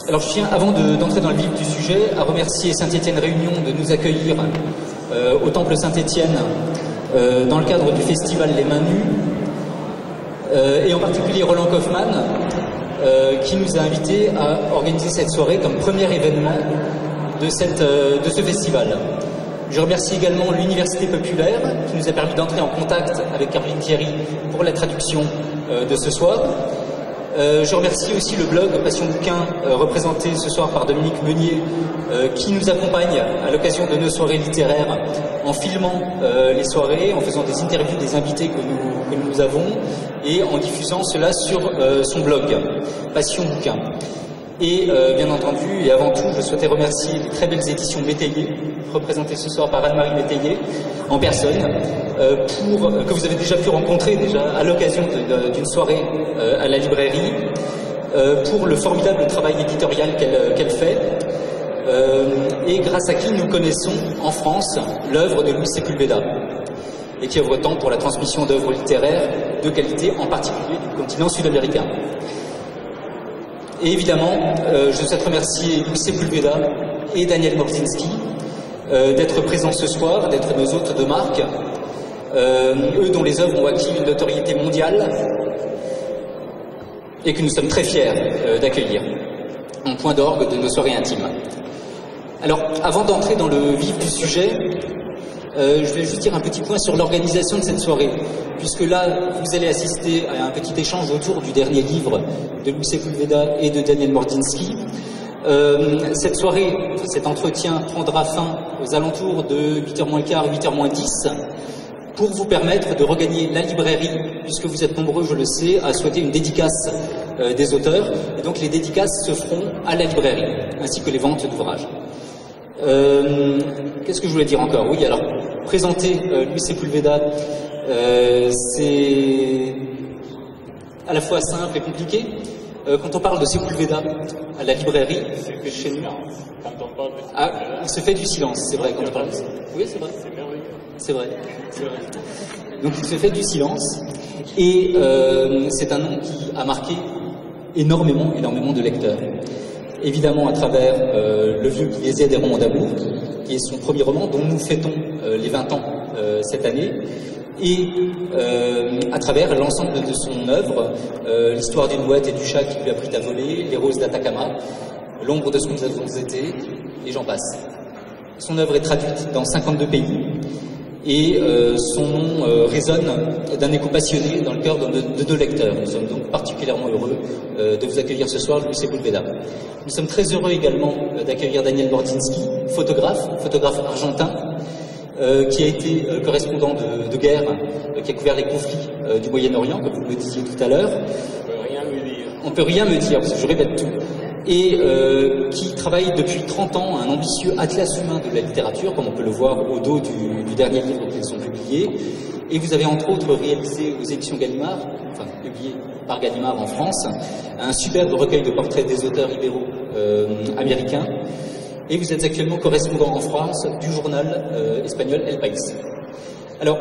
Alors je tiens, avant d'entrer dans le vif du sujet, à remercier Saint-Étienne Réunion de nous accueillir au Temple Saint-Étienne dans le cadre du festival Les Mains Nues, et en particulier Roland Kaufmann, qui nous a invités à organiser cette soirée comme premier événement de ce festival. Je remercie également l'Université Populaire qui nous a permis d'entrer en contact avec Caroline Thierry pour la traduction de ce soir. Je remercie aussi le blog Passion Bouquin, représenté ce soir par Dominique Meunier, qui nous accompagne à l'occasion de nos soirées littéraires en filmant les soirées, en faisant des interviews des invités que nous avons et en diffusant cela sur son blog Passion Bouquin. Et bien entendu, et avant tout, je souhaitais remercier les très belles éditions Métayer, représentées ce soir par Anne-Marie Métayer, en personne, que vous avez déjà pu rencontrer à l'occasion d'une soirée à la librairie, pour le formidable travail éditorial qu'elle fait, et grâce à qui nous connaissons en France l'œuvre de Luis Sepulveda, et qui œuvre tant pour la transmission d'œuvres littéraires de qualité, en particulier du continent sud-américain. Et évidemment, je souhaite remercier Luis Sepulveda et Daniel Mordzinski d'être présents ce soir, d'être nos hôtes de marque, eux dont les œuvres ont acquis une notoriété mondiale et que nous sommes très fiers d'accueillir en point d'orgue de nos soirées intimes. Alors, avant d'entrer dans le vif du sujet, je vais juste dire un petit point sur l'organisation de cette soirée, puisque là, vous allez assister à un petit échange autour du dernier livre de Luis Sepulveda et de Daniel Mordzinski. Cette soirée, cet entretien prendra fin aux alentours de 8h moins le quart, 8h moins 10, pour vous permettre de regagner la librairie, puisque vous êtes nombreux, je le sais, à souhaiter une dédicace des auteurs. Et donc les dédicaces se feront à la librairie, ainsi que les ventes d'ouvrages. Qu'est-ce que je voulais dire encore? Oui, alors, présenter Luis Sepulveda, c'est à la fois simple et compliqué. Quand on parle de Sepulveda à la librairie, c'est chez nous. Quand on parle de il se fait du silence, c'est vrai, quand on parle de ça. Oui, c'est vrai. C'est merveilleux. C'est vrai. C'est vrai. Donc il se fait du silence, et c'est un nom qui a marqué énormément de lecteurs. Évidemment à travers Le Vieux qui les aide des romans d'amour, qui est son premier roman, dont nous fêtons les 20 ans cette année, et à travers l'ensemble de son œuvre, l'histoire d'une mouette et du chat qui lui a pris à voler, Les roses d'Atacama, L'ombre de ce que nous avons été, et j'en passe. Son œuvre est traduite dans 52 pays, et son nom résonne d'un écho passionné dans le cœur de nos lecteurs. Nous sommes donc particulièrement heureux de vous accueillir ce soir, Luis Sepulveda. Nous sommes très heureux également d'accueillir Daniel Mordzinski, photographe argentin, qui a été correspondant de guerre, qui a couvert les conflits du Moyen-Orient, comme vous le disiez tout à l'heure. On peut rien me dire, parce que je répète tout. Et qui travaille depuis 30 ans à un ambitieux atlas humain de la littérature, comme on peut le voir au dos du dernier livre qu'ils ont publié. Et vous avez entre autres réalisé aux éditions Gallimard, enfin publié par Gallimard en France, un superbe recueil de portraits des auteurs libéraux américains. Et vous êtes actuellement correspondant en France du journal espagnol El País. Alors,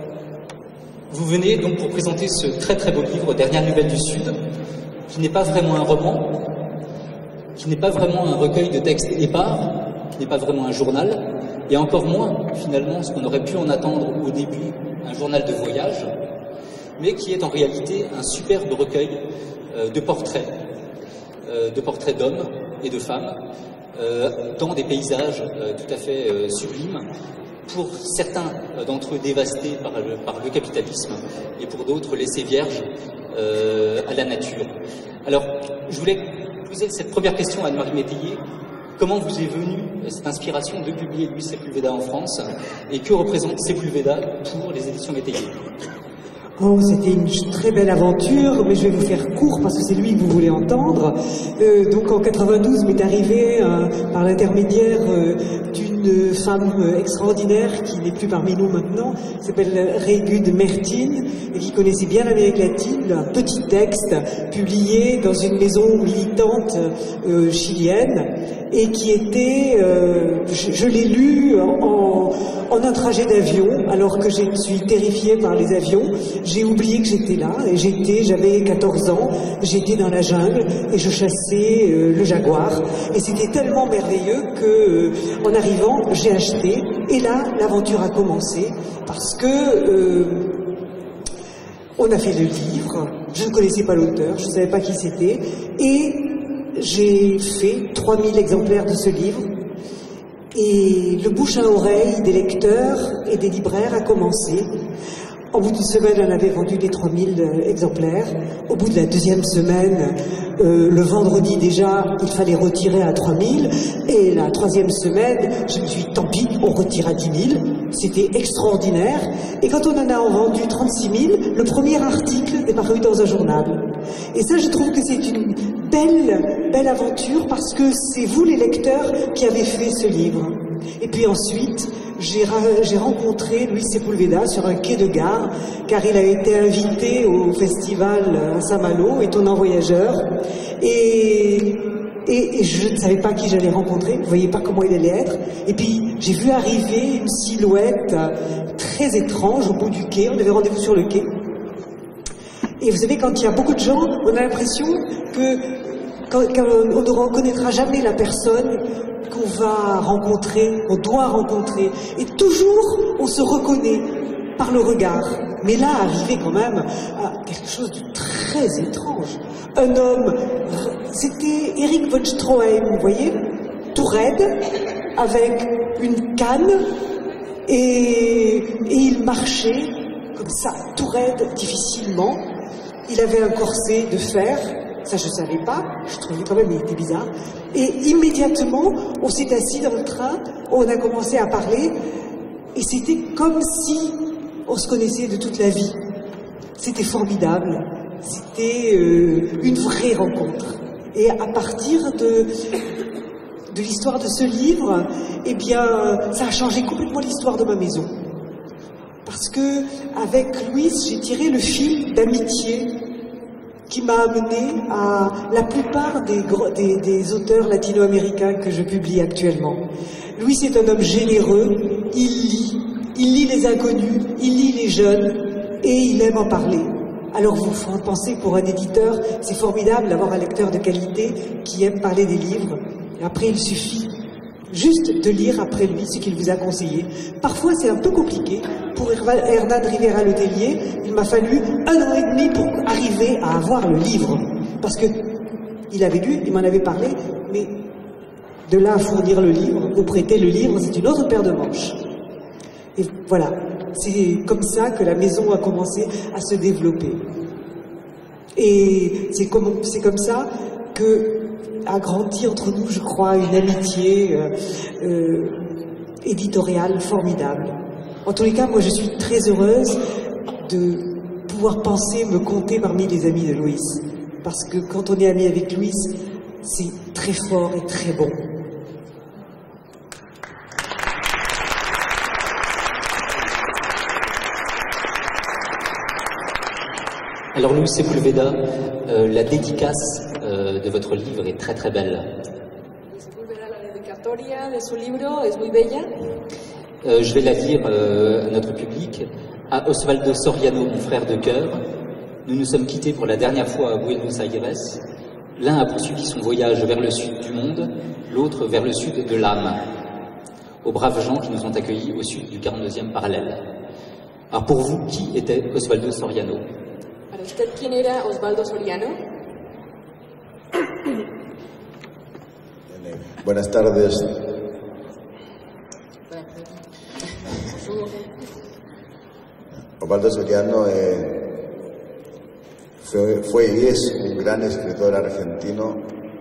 vous venez donc pour présenter ce très très beau livre, Dernières Nouvelles du Sud, qui n'est pas vraiment un roman, qui n'est pas vraiment un recueil de textes épars, qui n'est pas vraiment un journal, et encore moins, finalement, ce qu'on aurait pu en attendre au début, un journal de voyage, mais qui est en réalité un superbe recueil de portraits d'hommes et de femmes, dans des paysages tout à fait sublimes, pour certains d'entre eux dévastés par le capitalisme, et pour d'autres laissés vierges à la nature. Alors, je voulais poser cette première question à Anne-Marie Métayer. Comment vous est venue cette inspiration de publier Luis Sepulveda en France, et que représente Sepulveda pour les éditions Métayer? Oh, c'était une très belle aventure, mais je vais vous faire court parce que c'est lui que vous voulez entendre. Donc en 92 m'est arrivé par l'intermédiaire d'une une femme extraordinaire qui n'est plus parmi nous maintenant, qui s'appelle Régud Mertin, et qui connaissait bien l'Amérique latine, un petit texte publié dans une maison militante chilienne, et qui était, je l'ai lu en un trajet d'avion, alors que je suis terrifiée par les avions. J'ai oublié que j'étais là, et j'avais 14 ans, j'étais dans la jungle, et je chassais le jaguar, et c'était tellement merveilleux que, en arrivant, j'ai acheté, et là, l'aventure a commencé, parce que on a fait le livre, je ne connaissais pas l'auteur, je ne savais pas qui c'était, et j'ai fait 3000 exemplaires de ce livre, et le bouche à oreille des lecteurs et des libraires a commencé. Au bout d'une semaine, on avait vendu les 3000 exemplaires. Au bout de la deuxième semaine, le vendredi déjà, il fallait retirer à 3000. Et la troisième semaine, je me suis dit, tant pis, on retire à 10 000. C'était extraordinaire. Et quand on en a vendu 36 000, le premier article est paru dans un journal. Et ça, je trouve que c'est une belle aventure parce que c'est vous, les lecteurs, qui avez fait ce livre. Et puis ensuite, j'ai rencontré Luis Sepúlveda sur un quai de gare, car il a été invité au festival à Saint-Malo, étonnant voyageur, et je ne savais pas qui j'allais rencontrer, vous voyez pas comment il allait être, et puis j'ai vu arriver une silhouette très étrange au bout du quai, on avait rendez-vous sur le quai, et vous savez, quand il y a beaucoup de gens, on a l'impression qu'on ne reconnaîtra jamais la personne qu'on va rencontrer, qu'on doit rencontrer. Et toujours, on se reconnaît par le regard. Mais là, arrivé quand même à quelque chose de très étrange. Un homme, c'était Eric von Stroheim, vous voyez, tout raide, avec une canne, et il marchait comme ça, tout raide, difficilement. Il avait un corset de fer. Ça, je ne savais pas. Je trouvais quand même, il était bizarre. Et immédiatement, on s'est assis dans le train, on a commencé à parler, et c'était comme si on se connaissait de toute la vie. C'était formidable. C'était une vraie rencontre. Et à partir de l'histoire de ce livre, eh bien, ça a changé complètement l'histoire de ma maison. Parce que, avec Luis, j'ai tiré le fil d'amitié qui m'a amené à la plupart des auteurs latino-américains que je publie actuellement. Luis est un homme généreux, il lit les inconnus, il lit les jeunes, et il aime en parler. Alors vous pensez, pour un éditeur, c'est formidable d'avoir un lecteur de qualité qui aime parler des livres, et après il suffit juste de lire après lui ce qu'il vous a conseillé. Parfois c'est un peu compliqué. Pour Hernán Rivera Letelier, il m'a fallu 1 an et demi pour arriver à avoir le livre. Parce que il avait lu, il m'en avait parlé, mais de là à fournir le livre, ou prêter le livre, c'est une autre paire de manches. Et voilà, c'est comme ça que la maison a commencé à se développer. Et c'est comme ça que a grandi entre nous, je crois, une amitié éditoriale formidable. En tous les cas, moi je suis très heureuse de pouvoir penser, me compter parmi les amis de Luis. Parce que quand on est ami avec Luis, c'est très fort et très bon. Alors Luis Sepúlveda, la dédicace de votre livre est très très belle. La dedicatoria de su libro es muy bella. Je vais la lire à notre public. À Osvaldo Soriano, mon frère de cœur, nous nous sommes quittés pour la dernière fois à Buenos Aires. L'un a poursuivi son voyage vers le sud du monde, l'autre vers le sud de l'âme. Aux braves gens qui nous ont accueillis au sud du 42e parallèle. Alors pour vous, qui était Osvaldo Soriano? ¿Para usted quién era Osvaldo Soriano? Buenas tardes. Osvaldo Soriano fue y es un gran escritor argentino,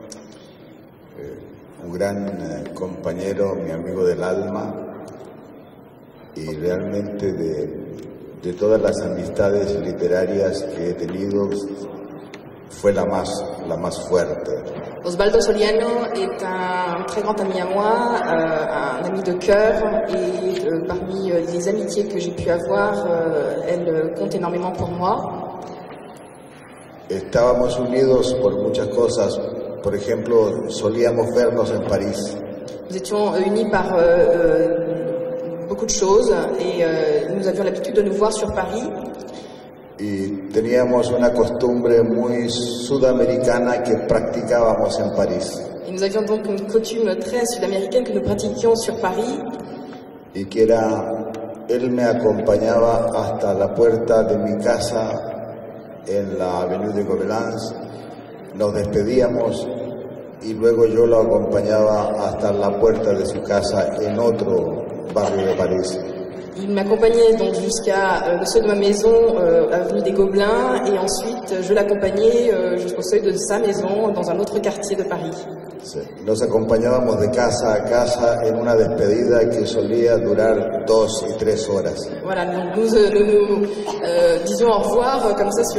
un gran compañero, mi amigo del alma, y realmente de todas las amistades literarias que he tenido, fue la más fuerte. Osvaldo Soriano est un très grand ami à moi, un ami de cœur, et parmi les amitiés que j'ai pu avoir, elle compte énormément pour moi. Estábamos unidos por muchas cosas, por ejemplo, solíamos vernos en París. Nous étions unis par beaucoup de choses et nous avions l'habitude de nous voir sur Paris. Y teníamos una costumbre muy sudamericana que practicábamos en París. Et nous avions donc une coutume très sud-américaine que nous pratiquions sur Paris. Y que era, él me acompañaba hasta la puerta de mi casa en la Avenue de Gobelins, nos despedíamos y luego yo lo acompañaba hasta la puerta de su casa en otro barrio de París. Il m'accompagnait donc jusqu'à le seuil de ma maison, avenue des Gobelins, et ensuite je l'accompagnais jusqu'au seuil de sa maison dans un autre quartier de Paris. Sí. Nos acompañábamos de casa a casa en una despedida que solía durar 2 y 3 horas. Voilà, donc nous disions au revoir comme ça sur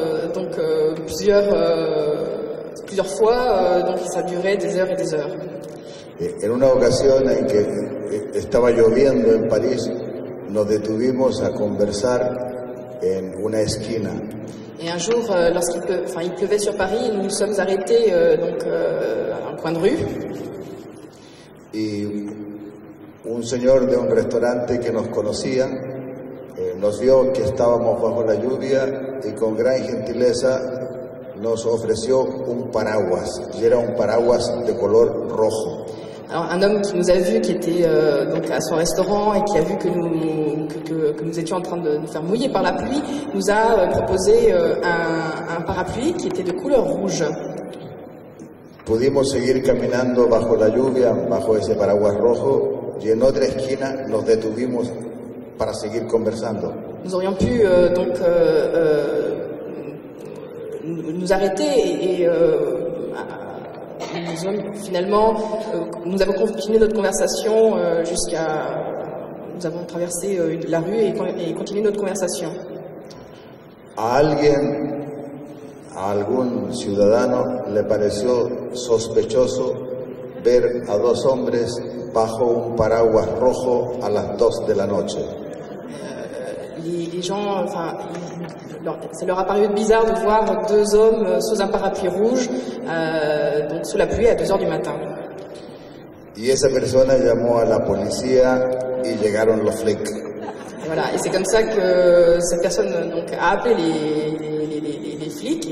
plusieurs fois, donc ça durait des heures et des heures. En una ocasión en que estaba lloviendo en París, nos detuvimos a conversar en una esquina. Et un jour, il pleuvait sur Paris, nous nous sommes arrêtés à un coin de rue. Y un señor de un restaurante que nos conocía nos vio que estábamos bajo la lluvia y con gran gentileza nos ofreció un paraguas, y era un paraguas de color rojo. Alors, un homme qui nous a vus, qui était donc à son restaurant et qui a vu que nous étions en train de nous faire mouiller par la pluie, nous a proposé un parapluie qui était de couleur rouge. Pudimos seguir caminando bajo la lluvia, bajo ese paraguas rojo, y en otra esquina nos detuvimos para seguir conversando. Nous aurions pu nous arrêter et finalement, nous avons continué notre conversation nous avons traversé la rue et continué notre conversation. A algún ciudadano le pareció sospechoso ver a 2 hombres bajo un paraguas rojo a las 2 de la noche. Les gens, ça leur a paru bizarre de voir 2 hommes sous un parapluie rouge, donc sous la pluie à 2 heures du matin. Y esa persona llamó a la policía y llegaron los flics. Et voilà, et c'est comme ça que cette personne donc, a appelé les flics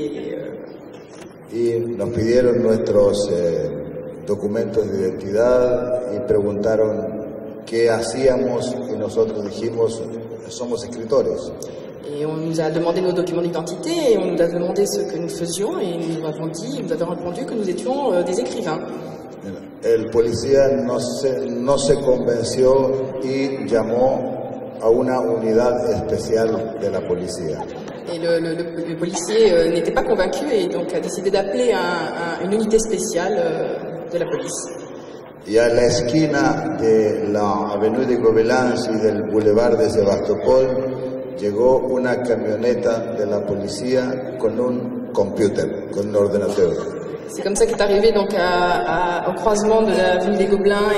y nos pidieron nuestros documentos de identidad y preguntaron qué hacíamos y nosotros dijimos somos escritores. Et on nous a demandé nos documents d'identité et on nous a demandé ce que nous faisions et nous avons répondu que nous étions des écrivains. El policía no se convenció y llamó a una unidad especial de la policía. Et le policier n'était pas convaincu et donc a décidé d'appeler une unité spéciale de la police. Y a la esquina de la Avenue de Gobelins y del Boulevard de Sebastopol llegó una camioneta de la policía con un computer, con un ordenador. C'est comme ça qu'est arrivé donc au croisement de l'avenue des Gobelins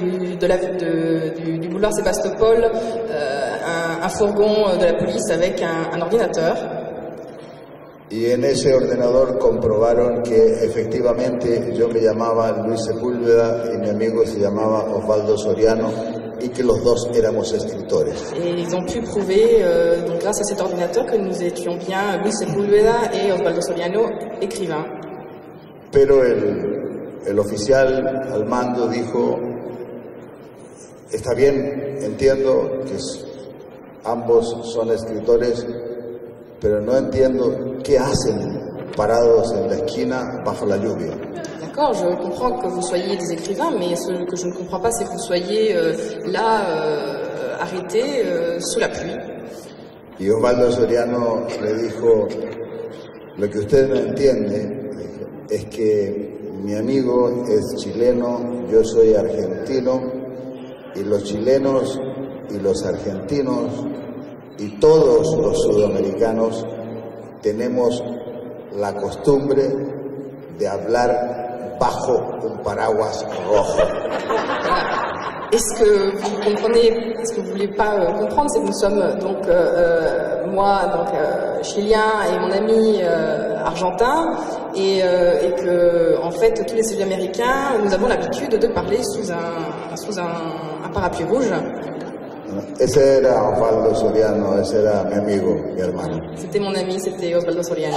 et du boulevard Sébastopol un fourgon de la police avec un ordinateur. Y en ese ordenador comprobaron que efectivamente yo me llamaba Luis Sepúlveda y mi amigo se llamaba Osvaldo Soriano y que los 2 éramos escritores. Et ils ont pu prouver, donc grâce à cet ordinateur, que nous étions bien Luis Sepúlveda et Osvaldo Soriano, écrivains. Pero el oficial al mando dijo, está bien, entiendo que ambos son escritores, pero no entiendo qué hacen parados en la esquina bajo la lluvia. D'accord, je comprends que vous soyez des écrivains, mais ce que je ne comprends pas, c'est que vous soyez là, arrêtés sous la pluie. Y Osvaldo Soriano le dijo, lo que usted no entiende es que mi amigo es chileno, yo soy argentino, y los chilenos y los argentinos y todos los sudamericanos tenemos la costumbre de hablar bajo un paraguas rojo. Et ce que vous comprenez, ce que vous voulez pas comprendre, c'est que nous sommes donc moi chilien et mon ami argentin et que en fait tous les Sud-Américains nous avons l'habitude de parler sous un parapluie rouge. Ese era Osvaldo Soriano, ese era mi amigo, mi hermano. C'était mon ami, c'était Osvaldo Soriano.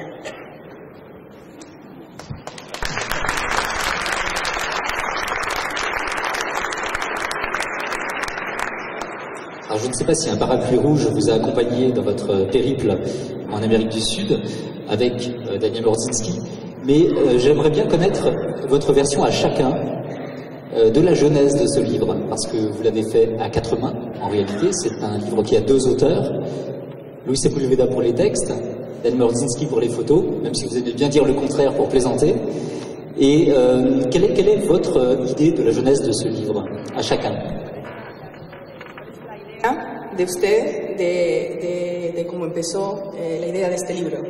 Alors je ne sais pas si un parapluie rouge vous a accompagné dans votre périple en Amérique du Sud avec Daniel Mordzinski, mais j'aimerais bien connaître votre version à chacun de la genèse de ce livre, parce que vous l'avez fait à quatre mains en réalité. C'est un livre qui a deux auteurs, Luis Sepulveda pour les textes, Daniel Mordzinski pour les photos, même si vous aimez bien dire le contraire pour plaisanter. Et quelle est votre idée de la genèse de ce livre à chacun? De usted, de cómo empezó la idea de este libro.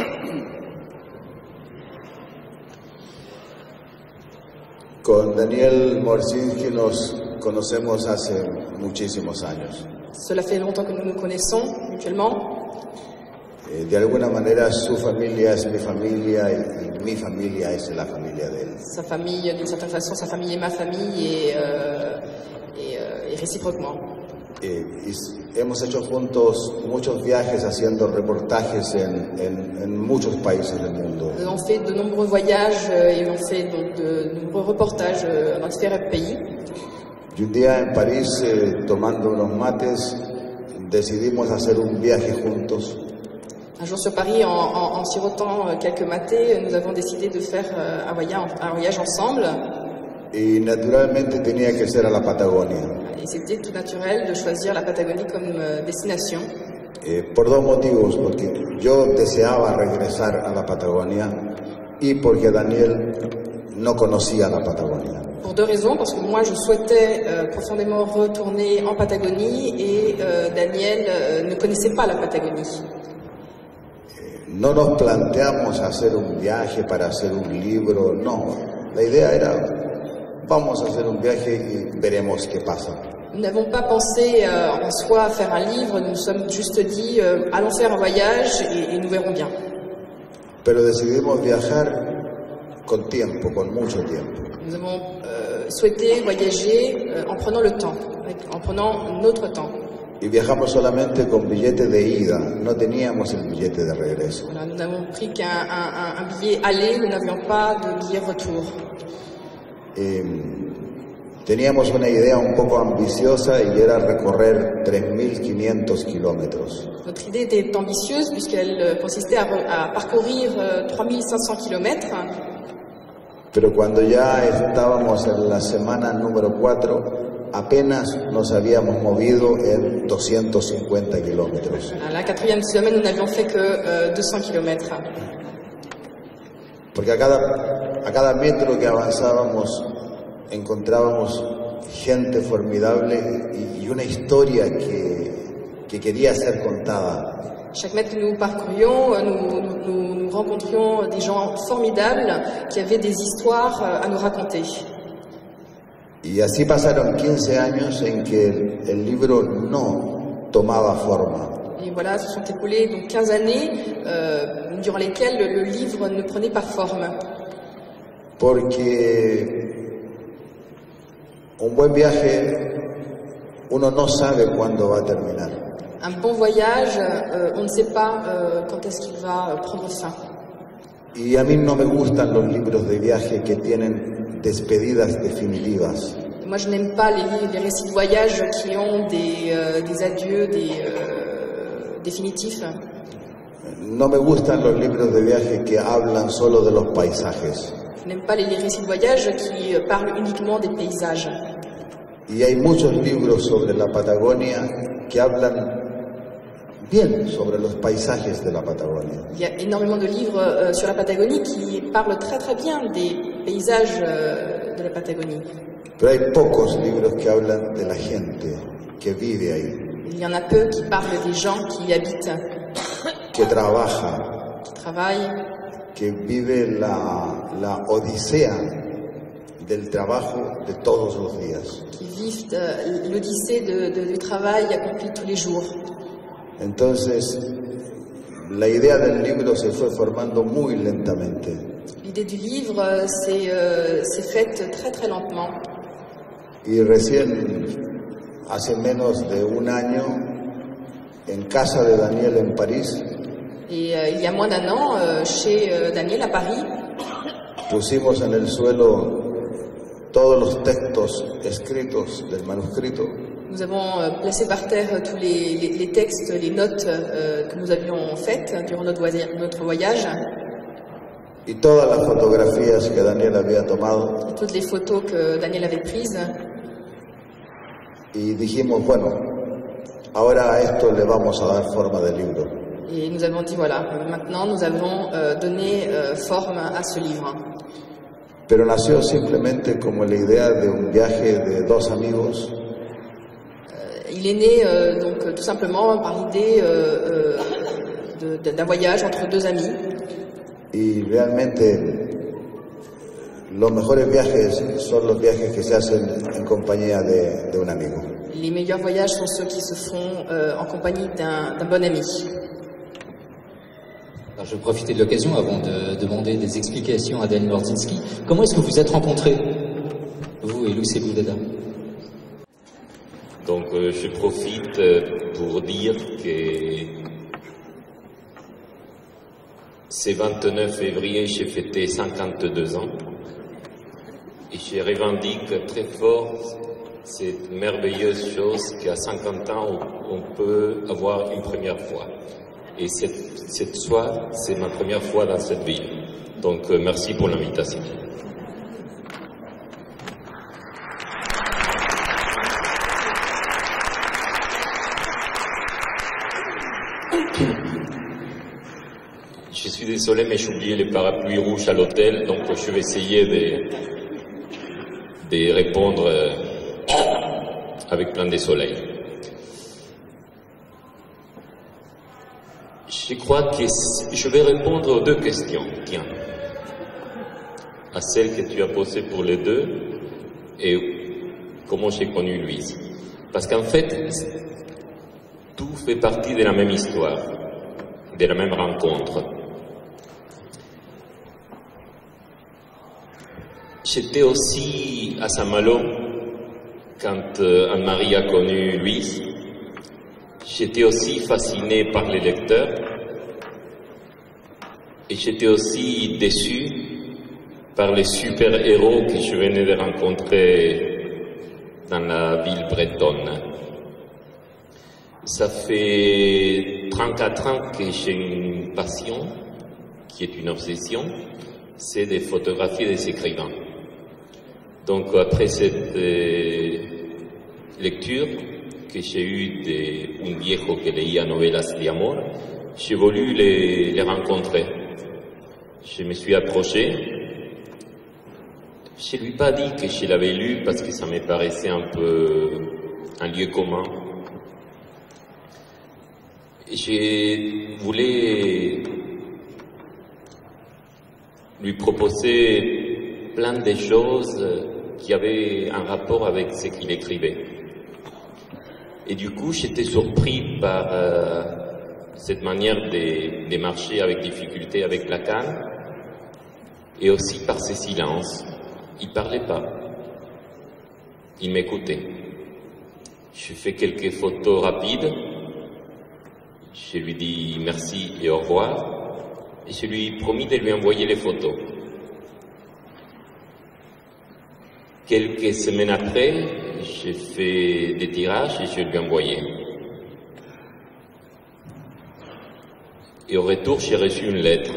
Con Daniel Mordzinski nos conocemos hace muchísimos años. Cela fait longtemps que nous nous connaissons mutuellement. De alguna manera su familia es mi familia y mi familia es la familia de él. Sa famille, d'une certaine façon, sa famille est ma famille et réciproquement. Y hemos hecho juntos muchos viajes haciendo reportajes en muchos países del mundo. Nous avons fait de nombreux voyages et on fait donc de nombreux reportages dans différents pays. Y un día en París, tomando unos mates, decidimos hacer un viaje juntos. Un jour sur Paris, en sirotant quelques matés, nous avons décidé de faire un voyage ensemble. Y naturalmente tenía que ser a la Patagonia. Et c'était tout naturel de choisir la Patagonie comme destination. Por dos motivos, porque yo deseaba regresar a la Patagonia y porque Daniel no conocía la Patagonia. Pour deux raisons, parce que moi je souhaitais profondément retourner en Patagonie et Daniel ne connaissait pas la Patagonie. No nos planteamos hacer un viaje para hacer un libro, no. La idea era, vamos a hacer un viaje y veremos qué pasa. Nous n'avons pas pensé en soi à faire un livre, nous nous sommes juste dit allons faire un voyage et nous verrons bien. Pero decidimos viajar con tiempo, con mucho tiempo. Nous avons souhaité voyager en prenant le temps, en prenant notre temps. Y viajamos solamente con billete de ida, no teníamos el billete de regreso. Voilà, nous n'avons pris qu'un billet aller, nous n'avions pas de billet retour. Teníamos una idea un poco ambiciosa y era recorrer 3.500 kilómetros. Notre idée était ambitieuse puisqu'elle consistait à parcourir 3500 kilomètres. Pero cuando ya estábamos en la semana número 4, apenas nos habíamos movido en 250 kilómetros. À la quatrième semaine, nous n'avions fait que 200 kilomètres. Porque a cada metro que avanzábamos encontrábamos gente formidable y una historia que quería ser contada. Chaque mètre que nous parcourions, nous rencontrions des gens formidables qui avaient des histoires à nous raconter. Y así pasaron 15 años en que el libro no tomaba forma. Et voilà, se sont écoulées donc 15 années durant lesquelles le livre ne prenait pas forme. Porque un buen viaje, uno no sabe cuándo va a terminar. Un bon voyage, on ne sait pas quand est-ce qu'il va prendre fin. Y a mí no me gustan los libros de viaje que tienen despedidas definitivas. Moi, je n'aime pas les récits de voyage qui ont des adieux, définitifs. No me gustan los libros de viaje que hablan solo de los paisajes. Je n'aime pas les récits de voyage qui parlent uniquement des paysages. Y hay muchos libros sobre la Patagonia que hablan bien sobre los paisajes de la Patagonia. Il y a énormément de livres sur la Patagonie qui parlent très très bien des paysages de la Patagonie. Pero hay pocos libros que hablan de la gente que vive ahí. Il y en a peu qui parlent des gens qui y habitent, Que trabaja, qui travaillent, que vive la odisea del trabajo de todos los días. qui vivent l'odyssée du travail accompli tous les jours. Entonces, la idea del libro se fue formando muy lentamente. L'idée du livre s'est faite très très lentement. Y recién, hace menos de un año, en casa de Daniel en París, Et il y a moins d'un an, chez Daniel à Paris, pusimos en el suelo todos los textos escritos del manuscrito nous avons placé par terre tous les textes, les notes que nous avions faites durant notre voyage, y todas las fotografías que Daniel había tomado, et toutes les photos que Daniel avait prises. y dijimos, bueno, ahora a esto le vamos a dar forma de libro. Et nous avons dit, voilà, maintenant nous avons donné forme à ce livre. Pero nació simplemente como la idea de un viaje de dos amigos Il est né donc tout simplement par l'idée d'un voyage entre deux amis. y realmente los mejores viajes son los viajes que se hacen en compañía de un amigo. Les meilleurs voyages sont ceux qui se font en compagnie d'un bon ami. Alors, je vais profiter de l'occasion avant de demander des explications à Daniel Lorczynski. Comment est-ce que vous êtes rencontrés, vous et Luis Sepúlveda? Donc je profite pour dire que ce 29 février, j'ai fêté 52 ans et je revendique très fort cette merveilleuse chose qu'à 50 ans, on peut avoir une première fois. Et cette fois, c'est ma première fois dans cette ville. Donc merci pour l'invitation. Je suis désolé, mais j'ai oublié les parapluies rouges à l'hôtel, donc je vais essayer de répondre avec plein de soleil. Je crois que je vais répondre aux deux questions, tiens, à celle que tu as posée pour les deux et comment j'ai connu Louise. Parce qu'en fait, tout fait partie de la même histoire, de la même rencontre. J'étais aussi à Saint-Malo quand Anne-Marie a connu Louise. J'étais aussi fasciné par les lecteurs et j'étais aussi déçu par les super-héros que je venais de rencontrer dans la ville bretonne. Ça fait 34 ans que j'ai une passion, qui est une obsession, c'est de photographier des écrivains. Donc après cette lecture que j'ai eue d'un viejo que leía novelas de amor, j'ai voulu les rencontrer. Je me suis approché. Je ne lui ai pas dit que je l'avais lu parce que ça me paraissait un peu un lieu commun. Je voulais lui proposer plein de choses qui avaient un rapport avec ce qu'il écrivait. Et du coup, j'étais surpris par cette manière de marcher avec difficulté avec la canne et aussi par ses silences. Il ne parlait pas, il m'écoutait. Je fais quelques photos rapides, je lui dis merci et au revoir, et je lui ai promis de lui envoyer les photos. Quelques semaines après, j'ai fait des tirages et je lui ai envoyé. Et au retour, j'ai reçu une lettre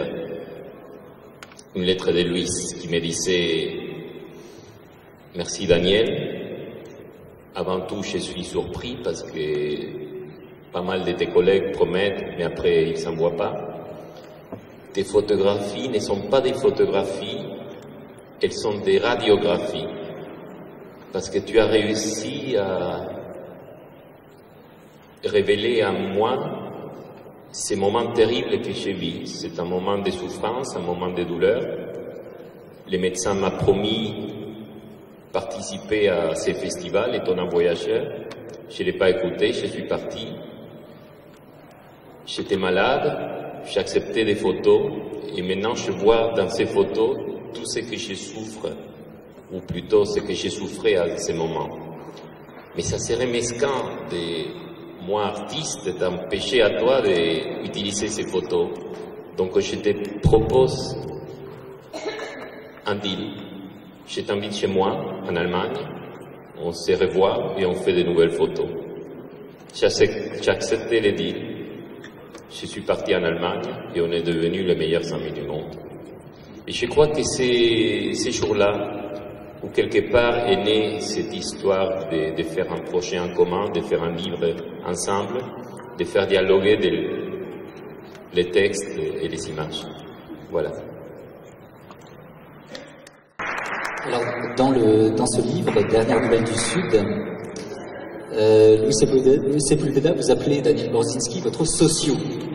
de Louis qui me disait « Merci Daniel, avant tout je suis surpris parce que pas mal de tes collègues promettent, mais après ils ne s'envoient pas. Tes photographies ne sont pas des photographies, elles sont des radiographies. Parce que tu as réussi à révéler à moi ces moments terribles que j'ai vus. C'est un moment de souffrance, un moment de douleur. Le médecin m'a promis participer à ces festivals, étonnant voyageur. Je ne l'ai pas écouté, je suis parti. J'étais malade, j'ai accepté des photos et maintenant je vois dans ces photos tout ce que je souffre, ou plutôt ce que j'ai souffert à ces moments. Mais ça serait mesquin de moi, artiste, d'empêcher à toi d'utiliser ces photos. Donc je te propose un deal. Je t'invite chez moi, en Allemagne, on se revoit et on fait de nouvelles photos. J'ai accepté le deal. Je suis parti en Allemagne et on est devenus les meilleurs amis du monde. Et je crois que c'est ces jours-là où quelque part est née cette histoire de faire un projet en commun, de faire un livre ensemble, de faire dialoguer les textes et les images. Voilà. Alors, dans ce livre, « Dernière nouvelle du Sud », Louis Sepulveda, vous appelez Daniel Borzinski votre socio.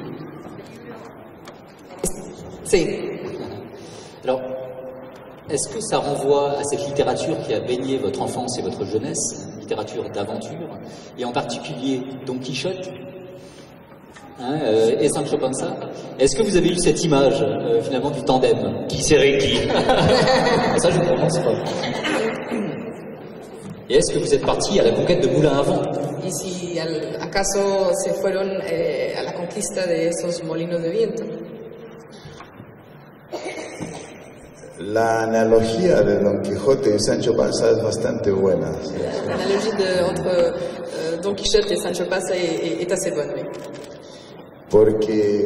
C'est. Alors, est-ce que ça renvoie à cette littérature qui a baigné votre enfance et votre jeunesse, littérature d'aventure, et en particulier Don Quichotte et Sancho Panza? Est-ce que vous avez eu cette image, finalement, du tandem? Qui serait qui? Ça, je ne pense pas. Et est-ce que vous êtes parti à la conquête de moulins à vent? ¿Y si acaso se fueron a la conquista de esos molinos de viento? La analogía de Don Quijote y Sancho Panza es bastante buena. Sí, sí. L'analogie entre Don Quichotte et Sancho Panza est assez bonne, oui. Porque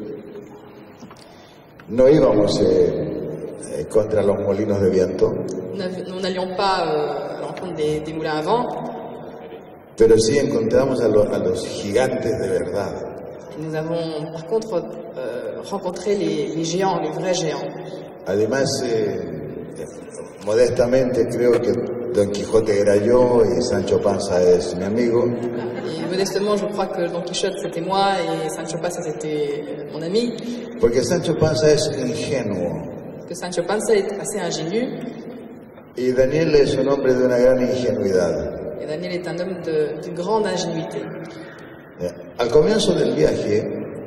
no íbamos contra los molinos de viento, Nous n'allions pas à l'encontre des moulins à vent, pero sí encontramos a los gigantes de verdad. nous avons par contre rencontré les géants, les vrais géants. Además, modestamente creo que Don Quijote era yo y Sancho Panza es mi amigo. Et modestement, je crois que Don Quichotte c'était moi et Sancho Panza c'était mon ami. Porque Sancho Panza es ingenuo Que Sancho Panza est assez ingénu y Daniel es un hombre de una gran ingenuidad. et Daniel est un homme de grande ingénuité. Al comienzo del viaje,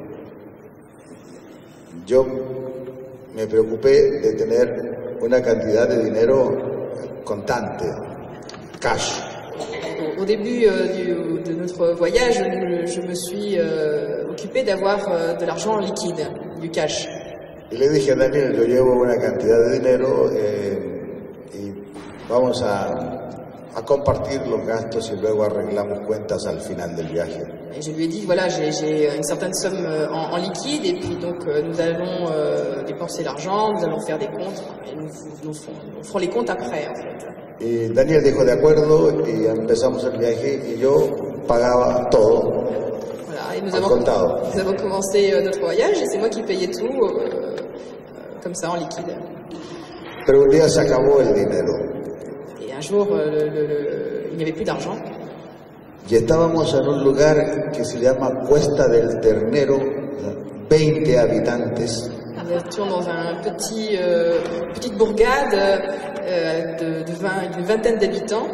yo me preocupé de tener una cantidad de dinero contante, cash. Au début de notre voyage, je me suis occupé d'avoir de l'argent liquide, du cash. Y le dije a Daniel, yo llevo una cantidad de dinero y vamos a compartir los gastos y luego arreglamos cuentas al final del viaje. Et je lui ai dit, voilà, j'ai une certaine somme en liquide et puis donc nous allons dépenser l'argent, nous allons faire des comptes et nous ferons les comptes après en fait. Y Daniel dijo de acuerdo y empezamos el viaje y yo pagaba todo. Voilà, et nous avons commencé notre voyage et c'est moi qui payais tout comme ça en liquide. Pero un día se acabó el dinero Et un jour, il n'y avait plus d'argent. y estábamos en un lugar que se llama Cuesta del Ternero, 20 habitantes. Nous étions dans un petite bourgade d'une vingtaine d'habitants,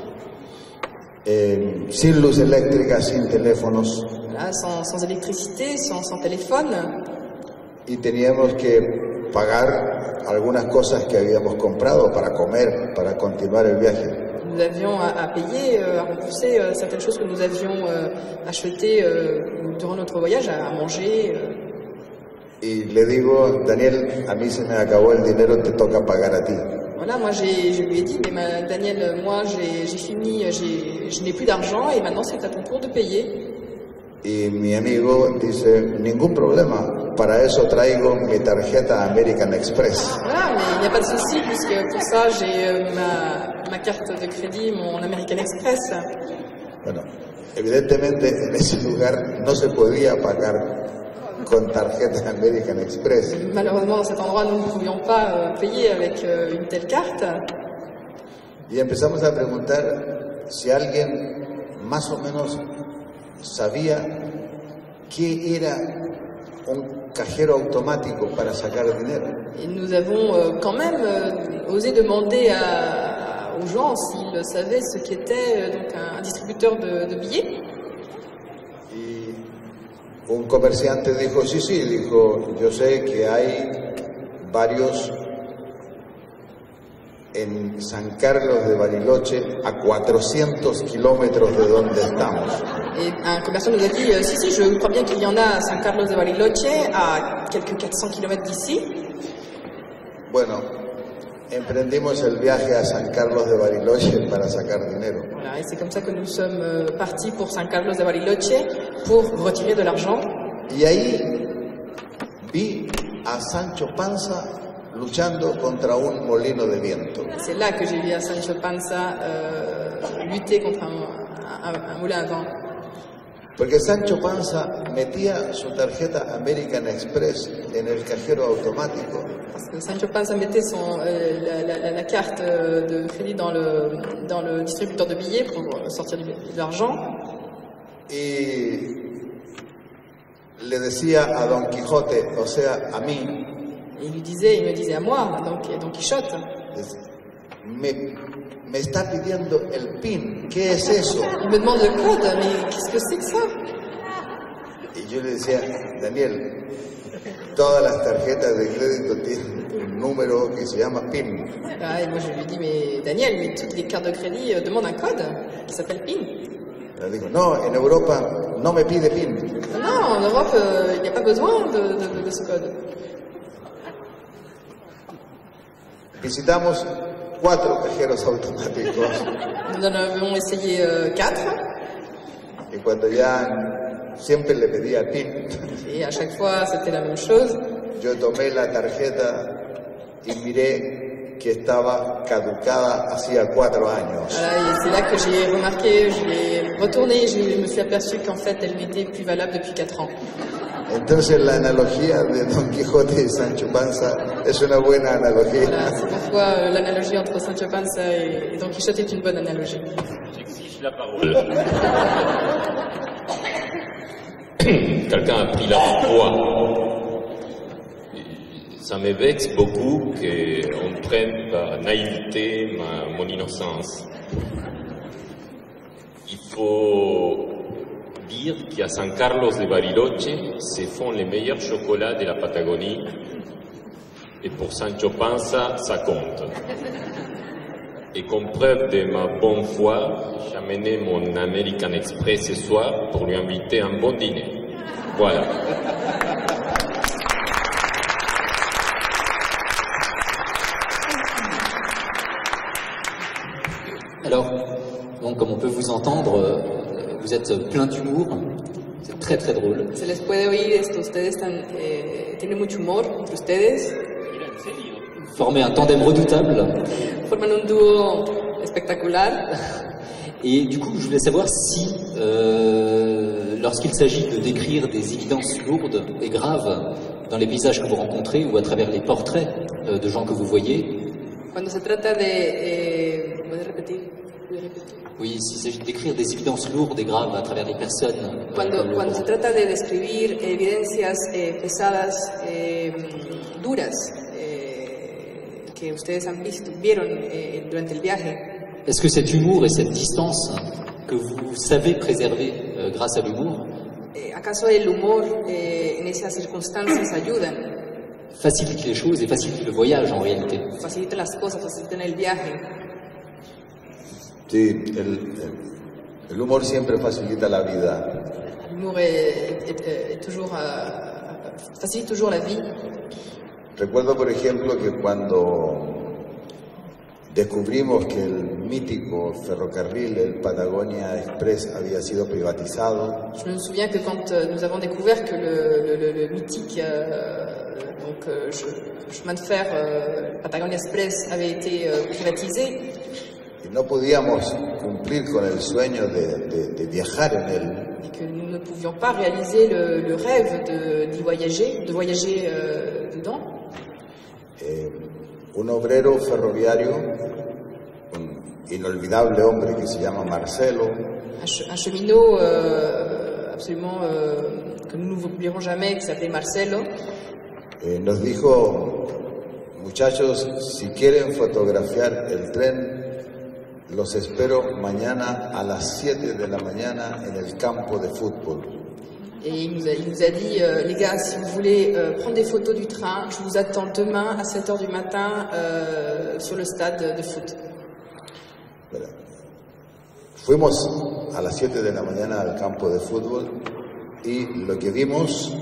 Sin luz eléctrica, sin teléfonos, voilà, sans électricité, sans téléphone. y teníamos que pagar algunas cosas que habíamos comprado para comer, para continuar el viaje. Nous avions à payer, à rembourser certaines choses que nous avions achetées durant notre voyage, à manger. Y le digo, Daniel, a mí se me acabó el dinero, te toca pagar a ti. Voilà, moi je lui ai dit, mais Daniel, moi j'ai fini, je n'ai plus d'argent et maintenant c'est à ton tour de payer. Y mi amigo dice, ningún problema, para eso traigo mi tarjeta American Express. Voilà, mais il n'y a pas de souci puisque pour ça j'ai ma carte de crédit, mon American Express. Bueno, evidentemente en ese lugar no se podía pagar con tarjeta American Express. Malheureusement, dans cet endroit, nous ne pouvions pas payer avec une telle carte. Y empezamos a preguntar si alguien más o menos sabía qué era un cajero automático para sacar dinero. Et nous avons quand même osé demander aux gens s'ils savaient ce qu'était donc un distributeur de billets. Y un comerciante dijo, sí, dijo, yo sé que hay varios en San Carlos de Bariloche, a 400 kilómetros de donde estamos. Et un commerçant nous a dit, si, je crois bien qu'il y en a à San Carlos de Bariloche, à quelques 400 km d'ici. Bueno, emprendimos el viaje a San Carlos de Bariloche para sacar dinero. Voilà, et c'est comme ça que nous sommes partis pour San Carlos de Bariloche pour retirer de l'argent. Y ahí vi a Sancho Panza luchando contra un molino de viento. C'est là que j'ai vu à Sancho Panza lutter contre un moulin à vent. Porque Sancho Panza metía su tarjeta American Express en el cajero automático. Parce que Sancho Panza mettait la carte de crédit dans le distributeur de billets pour sortir de l'argent. Y le decía a Don Quijote, o sea, a mí, Et il me disait à moi, Don Quichotte, me está pidiendo el PIN, ¿qué es eso? il me demande le code, mais qu'est-ce que c'est que ça? Y yo le decía, Daniel, todas las tarjetas de crédito tienen un número que se llama PIN. Ah, et moi je lui dis, mais Daniel, mais toutes les cartes de crédit demandent un code qui s'appelle PIN. Le digo, no, en Europa no me pide PIN. Non, en Europe, il n'y a pas besoin de ce code. Visitamos 4 cajeros automáticos Nous en avons essayé 4, y cuando ya siempre le pedía PIN, et à chaque fois c'était la même chose. yo tomé la tarjeta y miré que estaba caducada hacía 4 años. Voilà, et c'est là que j'ai remarqué, je l'ai retournée, je me suis aperçu qu'en fait elle n'était plus valable depuis 4 ans. Entonces la analogía de Don Quijote y Sancho Panza es una buena analogía. Voilà, c'est pourquoi l'analogie entre Sancho Panza et Don Quichotte est une bonne analogie. J'exige la parole. Quelqu'un a pris la voix. Ça me vexe beaucoup qu'on prenne par naïveté mon innocence. Il faut dire qu'à San Carlos de Bariloche se font les meilleurs chocolats de la Patagonie et pour Sancho Panza, ça compte. Et comme preuve de ma bonne foi, j'ai amené mon American Express ce soir pour lui inviter un bon dîner. Voilà. Alors, donc, comme on peut vous entendre, vous êtes plein d'humour, c'est très très drôle. Se les puede oír esto, ustedes tienen mucho humor entre ustedes, Formez un tandem redoutable. forman un dúo espectacular. Et du coup, je voulais savoir si, lorsqu'il s'agit de décrire des évidences lourdes et graves dans les paysages que vous rencontrez ou à travers les portraits de gens que vous voyez, Cuando se trata de... ¿Puedes repetir? oui, s'il s'agit de décrire des évidences lourdes et graves à travers les personnes. Cuando se trata de describir evidencias pesadas, duras, que ustedes vieron durante el viaje, Est-ce que cet humour et cette distance que vous savez préserver grâce à l'humour ¿acaso el humor en esas circunstancias ayudan? facilite les choses et facilite le voyage en réalité? Facilitan las cosas, facilitan el viaje. Sí, el humor siempre facilita la vida. L'humour facilite toujours la vie. Recuerdo, por ejemplo, que cuando descubrimos que el mítico ferrocarril, el Patagonia Express, había sido privatizado, Je me souviens que quand nous avons découvert que le mythique chemin de fer Patagonia Express avait été privatisé, y no podíamos cumplir con el sueño de viajar en él, et que nous ne pouvions pas réaliser le rêve de voyager dedans, un obrero ferroviario, un inolvidable hombre que se llama Marcelo, un cheminot absolument que nous n'oublierons jamais, qui s'appelait Marcelo. Nos dijo, muchachos, si quieren fotografiar el tren, los espero mañana a las 7 de la mañana en el campo de fútbol. Et il nous a dit, les gars, si vous voulez prendre des photos du train, je vous attends demain à 7h du matin sur le stade de foot. Voilà. Fuimos a las 7 de la mañana al campo de fútbol y lo que vimos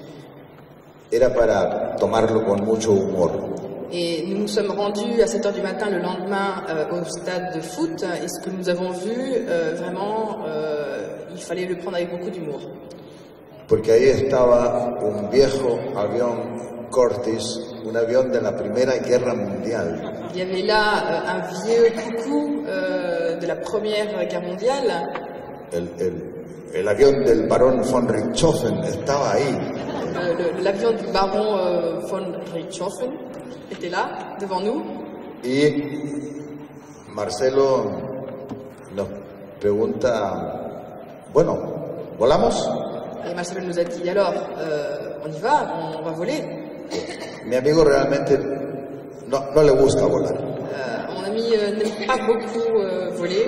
era para tomarlo con mucho humor. Et nous nous sommes rendus à 7h du matin le lendemain au stade de foot, et ce que nous avons vu, vraiment, il fallait le prendre avec beaucoup d'humour. Porque ahí estaba un viejo avión Curtiss, un avión de la Primera Guerra Mundial. Il y avait là un vieux coucou de la Première Guerre mondiale. El avión del barón von Richthofen estaba ahí. L'avion du baron von Richthofen était là, devant nous. Y Marcelo nos pregunta, bueno, ¿volamos? Et Marcelo nous a dit, alors, on y va, on va voler. Mi amigo realmente no le gusta volar. Mon ami n'aime pas beaucoup voler.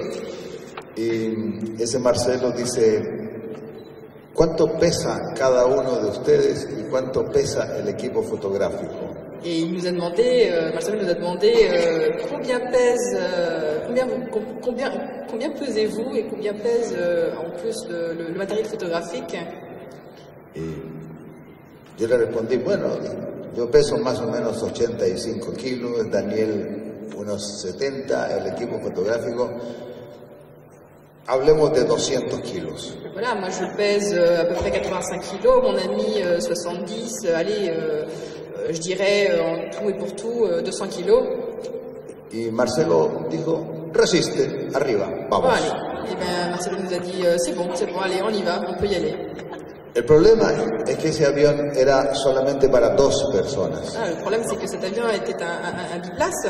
Y ese Marcelo dice, ¿cuánto pesa cada uno de ustedes y cuánto pesa el equipo fotográfico? Et il nous a demandé, Marcelo nous a demandé combien pèse, combien pesez-vous et combien pèse en plus le matériel photographique. Y yo le respondí, bueno, yo peso más o menos 85 kilos, Daniel unos 70, el equipo fotográfico, hablemos de 200 kilos. Voilà, moi je pèse à peu près 85 kilos, mon ami 70, allez, je dirais en tout et pour tout 200 kilos. Y Marcelo dijo, resiste, arriba, vamos. Bon, allez. Et bien Marcelo nous a dit, c'est bon, allez, on y va, on peut y aller. El problema es que ese avión era solamente para 2 personas. Ah, le problème c'est que cet avion était un biplace.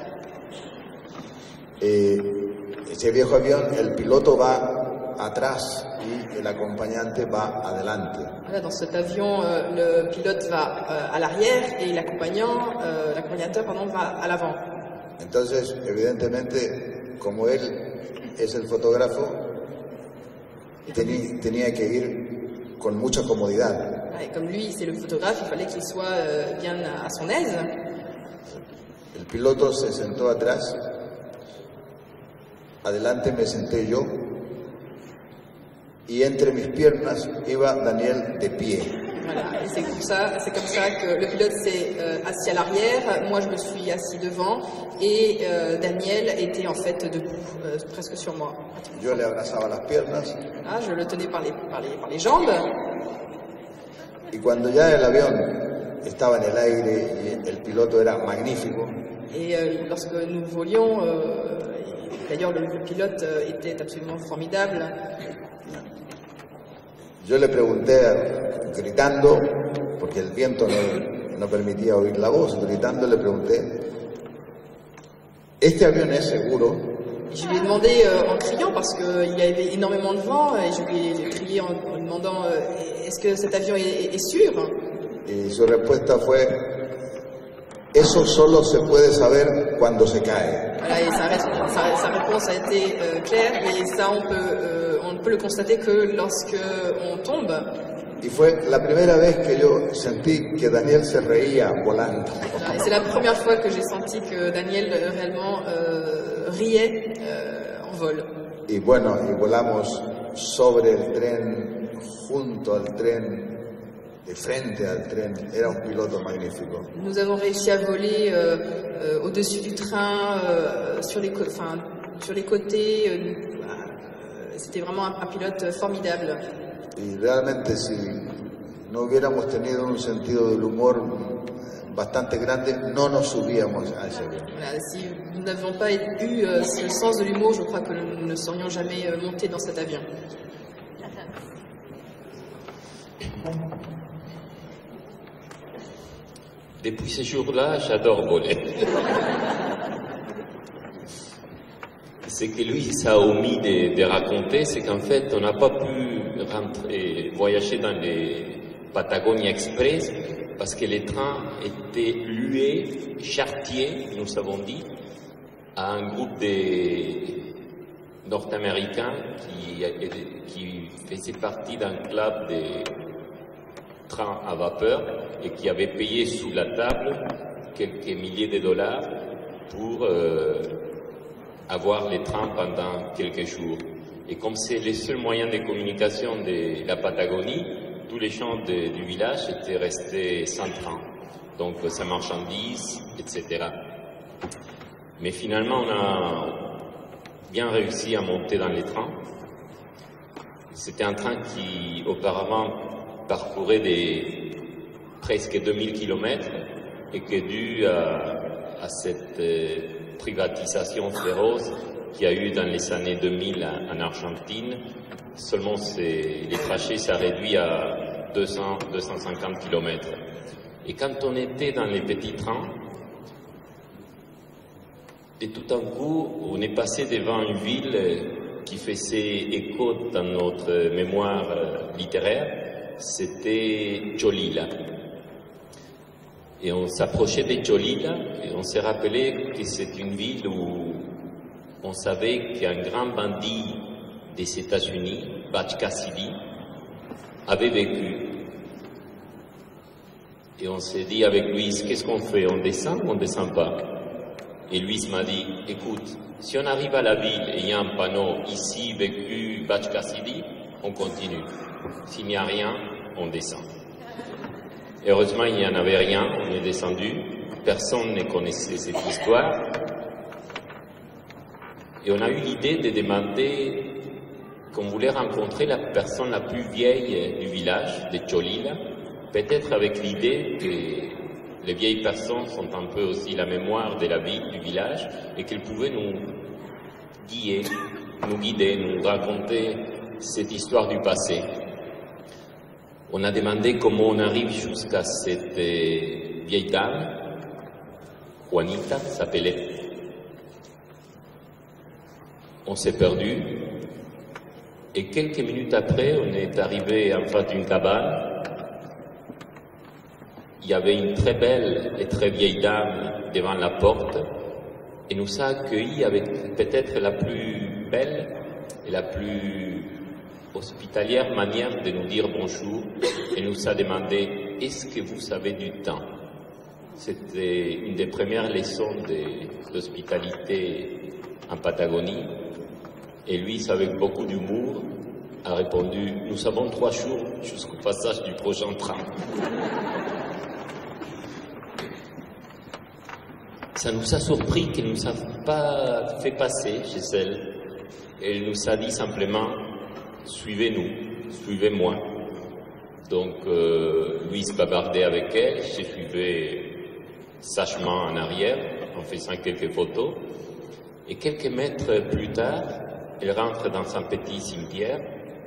Ese viejo avión, el piloto va atrás y el acompañante va adelante. Voilà, dans cet avion, le pilote va à l'arrière et l'accompagnateur va à l'avant. Entonces, evidentemente, como él es el fotógrafo, tenía que ir con mucha comodidad. Et comme lui, c'est le photographe, il fallait qu'il soit bien à son aise. El piloto se sentó atrás, adelante me senté yo, y entre mis piernas iba Daniel de pie. Voilà, et c'est comme ça que le pilote s'est assis à l'arrière, moi je me suis assis devant, et Daniel était en fait debout, presque sur moi. Yo le abrazaba las piernas. Ah, je le tenais par les jambes. Y cuando ya el avión estaba en el aire y el piloto era magnífico. Et lorsque nous volions, d'ailleurs le pilote était absolument formidable. Yo le pregunté, gritando, porque el viento no permitía oír la voz, gritando le pregunté, ¿este avión es seguro? Je lui ai demandé en criant, parce qu'il y avait énormément de vent, et je lui ai crié en lui demandant est-ce que cet avion est sûr? Y su respuesta fue, eso solo se puede saber cuando se cae. Voilà, et sa réponse a été claire, et ça on ne peut le constater que lorsque on tombe. Y fue la primera vez que yo sentí que Daniel se reía volando. Et c'est la première fois que j'ai senti que Daniel réellement riait en vol. Y bueno, y volamos sobre el tren, junto al tren, de frente al tren. Era un piloto magnífico. Nous avons réussi à voler au-dessus du train, sur les côtés. C'était vraiment un pilote formidable. Y realmente si no hubiéramos tenido un sentido del humor bastante grande, no nos subíamos a ese avión. Voilà, si nous n'avions pas eu ce sens de l'humour, je crois que nous ne serions jamais montés dans cet avion. Depuis ce jour-là, j'adore voler. Ce que lui a omis de raconter, c'est qu'en fait, on n'a pas pu voyager dans les Patagonia Express parce que les trains étaient loués, chartiers, nous avons dit, à un groupe de Nord-Américains qui faisait partie d'un club de trains à vapeur et qui avait payé sous la table quelques milliers de dollars pour avoir les trains pendant quelques jours. Et comme c'est le seul moyen de communication de la Patagonie, tous les gens du village étaient restés sans train. Donc, sa marchandise, etc. Mais finalement, on a bien réussi à monter dans les trains. C'était un train qui, auparavant, parcourait presque 2000 km et que, dû à cette privatisation féroce qu'il y a eu dans les années 2000 en Argentine, seulement les trajets s'est réduit à 200-250 km. Et quand on était dans les petits trains, et tout d'un coup, on est passé devant une ville qui faisait écho dans notre mémoire littéraire, c'était Cholila. Et on s'approchait de Cholila et on s'est rappelé que c'est une ville où on savait qu'un grand bandit des États-Unis, Butch Cassidy, avait vécu. Et on s'est dit avec Luis, qu'est-ce qu'on fait? On descend ou on ne descend pas? Et Luis m'a dit, écoute, si on arrive à la ville et il y a un panneau, ici vécu Butch Cassidy, on continue. S'il n'y a rien, on descend. Heureusement, il n'y en avait rien, on est descendu. Personne ne connaissait cette histoire. Et on a eu l'idée de demander qu'on voulait rencontrer la personne la plus vieille du village, de Cholila, peut-être avec l'idée que les vieilles personnes sont un peu aussi la mémoire de la vie du village et qu'elles pouvaient nous guider, nous raconter cette histoire du passé. On a demandé comment on arrive jusqu'à cette vieille dame, Juanita s'appelait. On s'est perdu et quelques minutes après, on est arrivé en face d'une cabane. Il y avait une très belle et très vieille dame devant la porte et nous a accueillis avec peut-être la plus belle et la plus hospitalière manière de nous dire bonjour et nous a demandé « Est-ce que vous avez du temps ?» C'était une des premières leçons d'hospitalité en Patagonie et lui, avec beaucoup d'humour, a répondu « Nous avons 3 jours jusqu'au passage du prochain train. » Ça nous a surpris qu'elle ne nous a pas fait passer chez elle. Elle nous a dit simplement « Suivez-nous, suivez-moi ». Donc, lui se bavardait avec elle, je suivais sagement en arrière, en faisant quelques photos. Et quelques mètres plus tard, elle rentre dans un petit cimetière.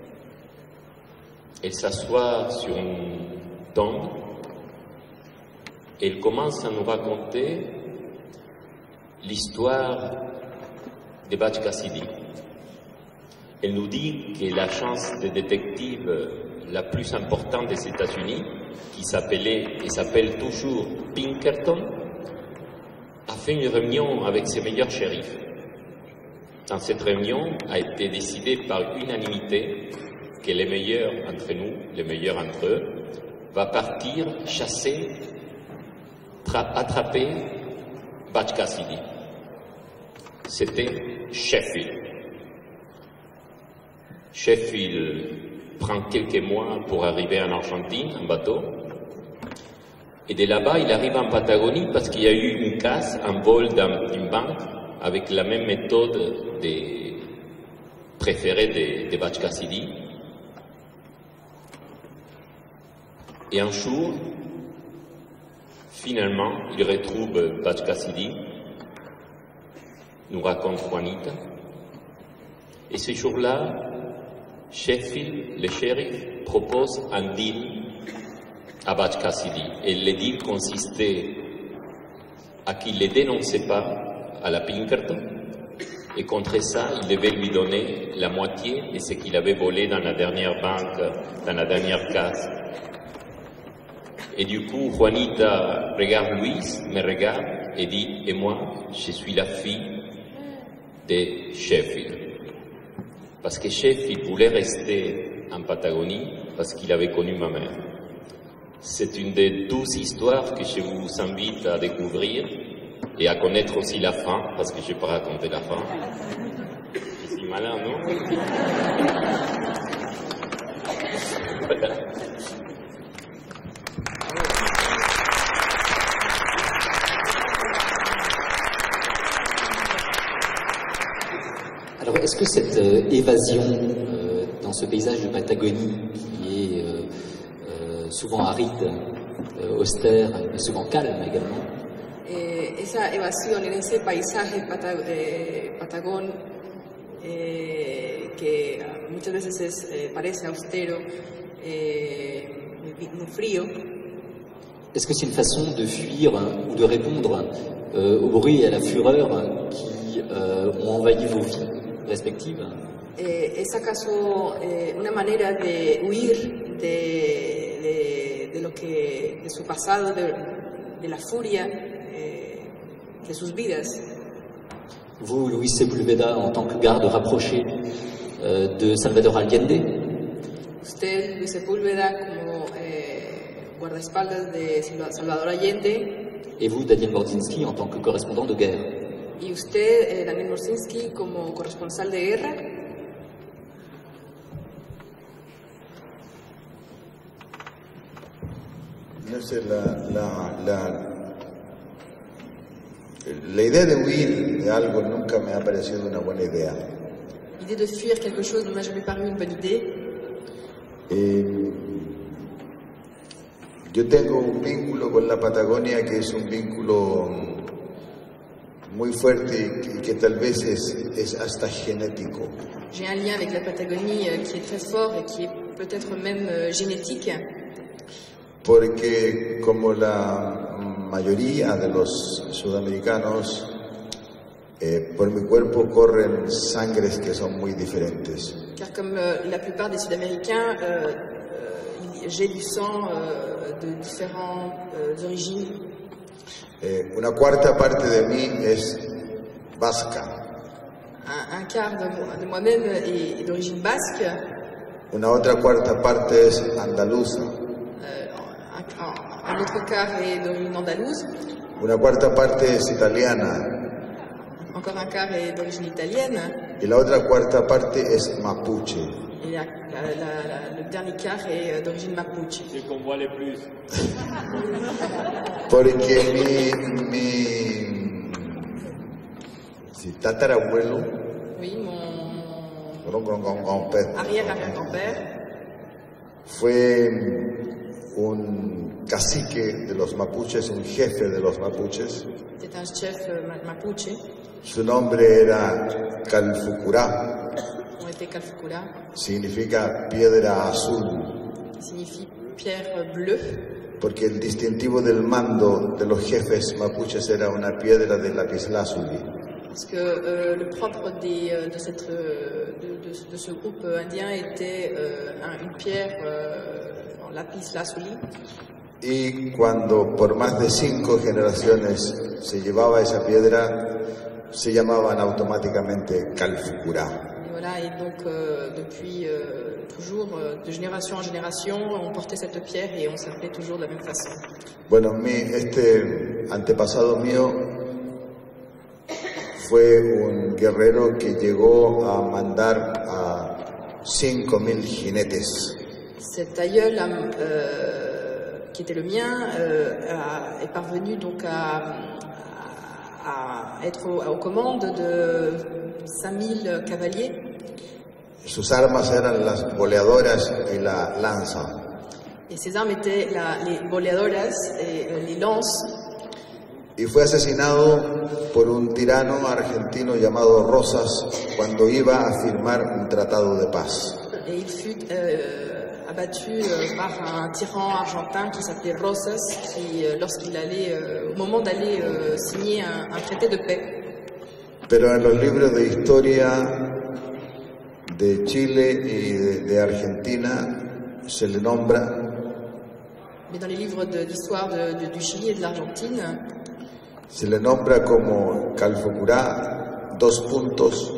Elle s'assoit sur une tombe. Et elle commence à nous raconter l'histoire de Butch Cassidy. Elle nous dit que l'agence de détective la plus importante des États-Unis, qui s'appelait et s'appelle toujours Pinkerton, a fait une réunion avec ses meilleurs shérifs. Dans cette réunion a été décidé par unanimité que les meilleurs entre nous, les meilleurs entre eux, va partir chasser, attraper Butch Cassidy. C'était Sheffield. Sheffield prend quelques mois pour arriver en Argentine, en bateau. Et de là-bas, il arrive en Patagonie parce qu'il y a eu une casse, un vol d'une banque avec la même méthode préférée de Butch Cassidy. Et un jour, finalement, il retrouve Butch Cassidy, nous raconte Juanita. Et ce jour-là, Sheffield, le shérif, propose un deal à Butch Cassidy. Et le deal consistait à qu'il ne le dénonçait pas à la Pinkerton Et contre ça, il devait lui donner la moitié de ce qu'il avait volé dans la dernière banque, dans la dernière case. Et du coup, Juanita regarde Luis, me regarde et dit, et moi, je suis la fille de Sheffield. Parce que Sheffield voulait rester en Patagonie parce qu'il avait connu ma mère. C'est une des 12 histoires que je vous invite à découvrir et à connaître aussi la fin, parce que je n'ai pas raconté la fin. Je suis malin, non? Voilà. Alors, est-ce que cette évasion dans ce paysage de Patagonie qui est souvent aride, austère, mais souvent calme également, esa evasión en ese paisaje patagón que muchas veces parece austero, muy frío, est-ce que c'est une façon de fuir ou de répondre au bruit et à la fureur qui ont envahi vos vies respectives? ¿Es acaso una manera de huir de lo que de su pasado, de la furia de sus vidas? Vous, Luis Sepúlveda, en tant que garde rapproché de Salvador Allende, Usted, Luis Sepúlveda, como guardaespaldas de Salvador Allende, et vous, Daniel Mordzinski, en tant que correspondant de guerre. y usted, Daniel Mordzinski, como corresponsal de guerra. No sé, la idea de huir de algo nunca me ha parecido una buena idea. L'idée de fuir quelque chose ne m'a jamais paru une bonne idée. Yo tengo un vínculo con la Patagonia que es un vínculo muy fuerte y que tal vez es hasta genético. J'ai un lien avec la Patagonie qui est très fort et qui est peut-être même génétique. Porque como la mayoría de los sudamericanos, por mi cuerpo corren sangres que son muy diferentes. Car comme la plupart des Sud-Américains, j'ai du sang de différentes origines. Una cuarta parte de mí es vasca. Un quart de moi-même est d'origine basque. Una otra cuarta parte es andaluza. Un autre quart est d'origine andalouse. Una cuarta parte es italiana. Encore un quart est d'origine italienne. Y la otra cuarta parte es mapuche. Et le dernier quart est d'origine mapuche. C'est qu'on voit les plus. Porque mi tatarabuelo, Oui, mon grand-père, arrière-arrière-grand-père fue un cacique de los mapuches, un jefe de los mapuches. était un chef mapuche. Su nombre era Calfucurá, On était Calfucura, significa piedra azul, qui signifie pierre bleue. porque el distintivo del mando de los jefes mapuches era una piedra de lapislázuli. Parce que le propre de ce groupe indien était une pierre en lapis lazuli. Y cuando por más de 5 generaciones se llevaba esa piedra, se llamaban automáticamente Calfucurá. Et voilà, et donc depuis toujours, de génération en génération, on portait cette pierre et on s'appelait toujours de la même façon. Bueno, este antepasado mío fue un guerrero que llegó a mandar a 5.000 jinetes. Cet aïeul, qui était le mien, est parvenu donc à être aux commandes de 5000 cavaliers. Sus armas eran las boleadoras y la lanza. Et ses armes étaient les boleadoras et les lances. Y fue asesinado por un tirano argentino llamado Rosas cuando iba a firmar un tratado de paz. Et il fut abattu par un tyran argentin qui s'appelait Rosas, qui, lorsqu'il allait, au moment d'aller signer un traité de paix. Pero en los libros de historia de Chile y de Argentina se le nombra Mais dans les livres d'histoire du Chili et de l'Argentine, se le nombra como Calfucurá, dos puntos,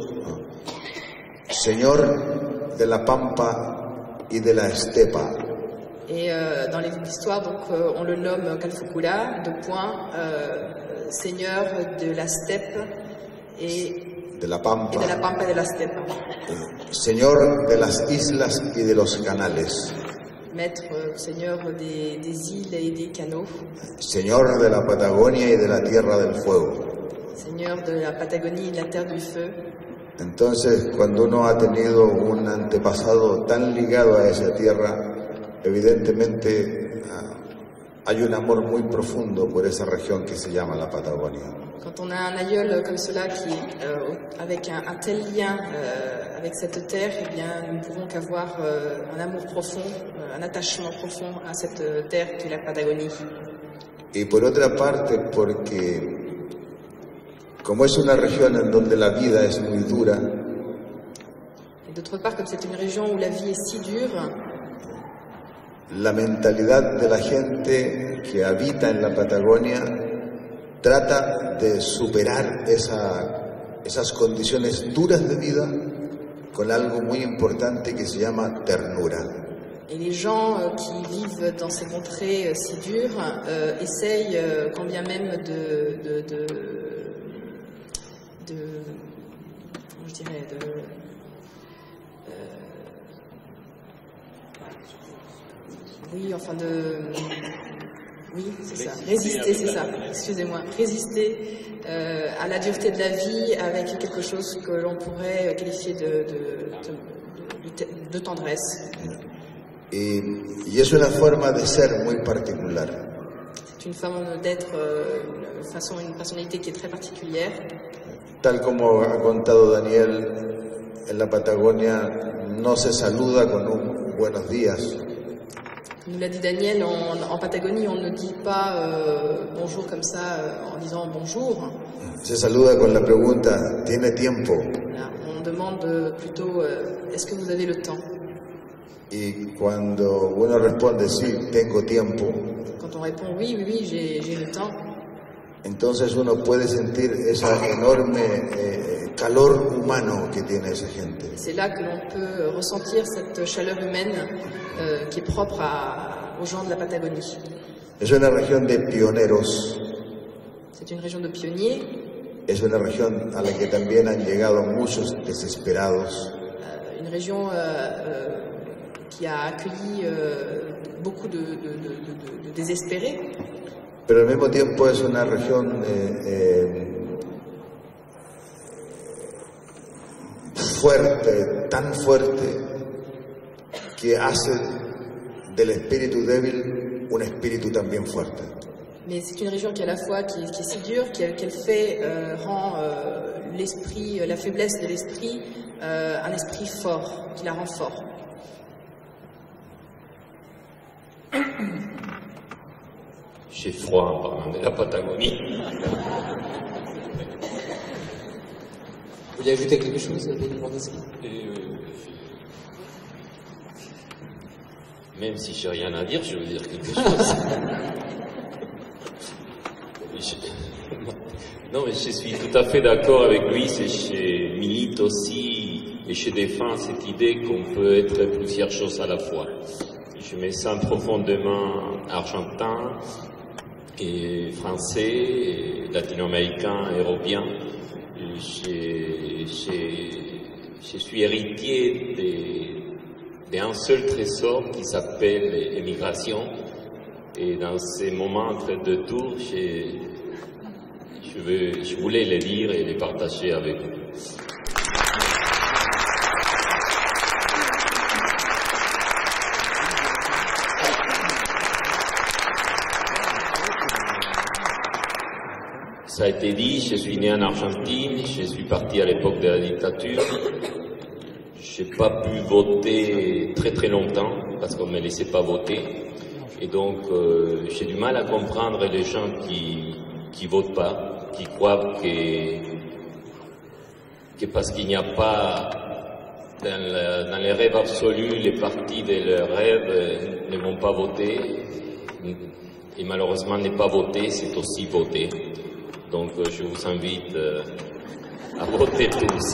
señor de la pampa y de la estepa. et dans les livres d'histoire, donc on le nomme Calfucurá, seigneur de la steppe et de la pampa, de la pampa et de la steppe. señor de las islas y de los canales, Maître, seigneur des îles et des canaux, señor de la Patagonia y de la tierra del fuego. seigneur de la Patagonie et de la terre du feu. Entonces, cuando uno ha tenido un antepasado tan ligado a esa tierra, evidentemente hay un amor muy profundo por esa región que se llama la Patagonia. Quand on a un aïeul comme cela qui avec un tel lien avec cette terre, eh bien, nous ne pouvons qu'avoir un amour profond, un attachement profond à cette terre qui est la Patagonie. Y por otra parte, porque como es una región en donde la vida es muy dura, Et d'autre part, comme c'est une région où la vie est si dure, la mentalidad de la gente que habita en la Patagonia trata de superar esas condiciones duras de vida con algo muy importante que se llama ternura. et les gens qui vivent dans ces contrées si dures essayent, quand bien même comment je dirais, oui, enfin oui, c'est ça, résister, c'est ça, excusez-moi, résister à la dureté de la vie avec quelque chose que l'on pourrait qualifier de tendresse. Y es una forma de ser muy particular. C'est une forme d'être, une personnalité qui est très particulière. Tal como ha contado Daniel, en la Patagonia no se saluda con un buenos días. Nous l'a dit Daniel, en Patagonie, on ne dit pas bonjour comme ça en disant bonjour. Se saluda con la pregunta, ¿tiene tiempo? Voilà, on demande plutôt est-ce que vous avez le temps? Y cuando uno responde, sí, tengo tiempo, Quand on répond oui, j'ai le temps, entonces uno puede sentir esa enorme calor humano que tiene esa gente. c'est là que l'on peut ressentir cette chaleur humaine qui est propre aux gens de la Patagonie. Es una región de pioneros, C'est une région de pionniers, es una región a la que también han llegado muchos desesperados, une région qui a accueilli beaucoup de désespérés, pero al mismo tiempo es una región fuerte, tan fuerte, que hace del espíritu débil un espíritu también fuerte. mais c'est une région qui est à la fois qui est si dure, qu'elle rend l'esprit, la faiblesse de l'esprit, un esprit fort, qui la rend fort. J'ai froid en parlant de la Patagonie. Vous voulez ajouter quelque chose, Vanessa? Même si j'ai rien à dire, je veux dire quelque chose. Non, mais je suis tout à fait d'accord avec lui. Je milite aussi et je défends cette idée qu'on peut être plusieurs choses à la fois. Je me sens profondément argentin et français, et latino-américain, européen. Je suis héritier d'un seul trésor qui s'appelle l'émigration. Et dans ces moments entre deux tours, je voulais les lire et les partager avec vous. Ça a été dit, je suis né en Argentine, je suis parti à l'époque de la dictature. Je n'ai pas pu voter très très longtemps parce qu'on ne me laissait pas voter. Et donc j'ai du mal à comprendre les gens qui votent pas, qui croient que parce qu'il n'y a pas dans les rêves absolus, les partis de leurs rêves ne vont pas voter. Et malheureusement, ne pas voter, c'est aussi voter. Donc je vous invite à voter tous.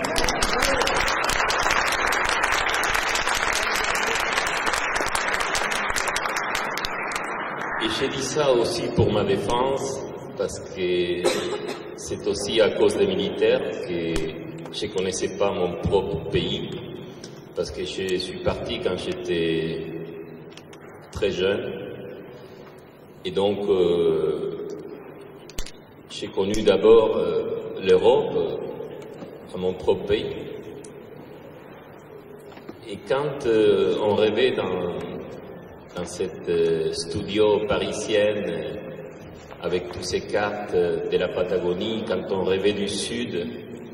Et j'ai dit ça aussi pour ma défense, parce que c'est aussi à cause des militaires que je ne connaissais pas mon propre pays, parce que je suis parti quand j'étais très jeune. Et donc, j'ai connu d'abord l'Europe, à mon propre pays. Et quand on rêvait dans cette studio parisienne, avec toutes ces cartes de la Patagonie, quand on rêvait du sud,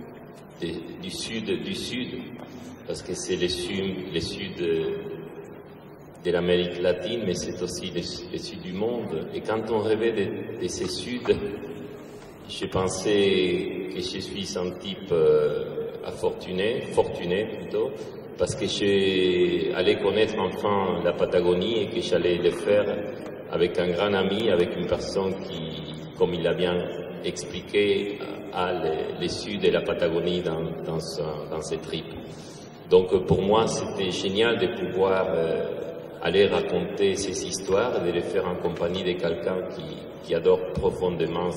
parce que c'est le sud de l'Amérique latine, mais c'est aussi le sud du monde. Et quand on rêvait de ces suds, je pensais que je suis un type fortuné plutôt, parce que j'allais connaître enfin la Patagonie et que j'allais le faire avec un grand ami, avec une personne qui, comme il l'a bien expliqué, a le sud de la Patagonie dans ses tripes. Donc pour moi, c'était génial de pouvoir aller raconter ces histoires et de les faire en compagnie de quelqu'un qui adore profondément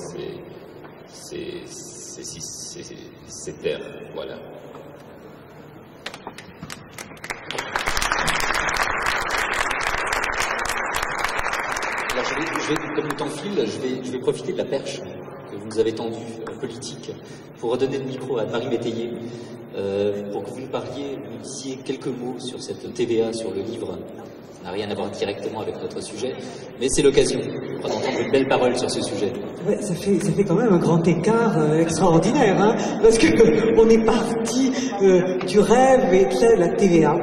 ces terres. Voilà. Alors comme le temps file, je vais profiter de la perche que vous nous avez tendue, politique, pour redonner le micro à Marie Métayer, pour que vous nous parliez, vous disiez quelques mots sur cette TVA sur le livre. Ça n'a rien à voir directement avec notre sujet, mais c'est l'occasion d'entendre une belle parole sur ce sujet. Ouais, ça fait quand même un grand écart extraordinaire, hein, parce que on est parti du rêve et de la TVA.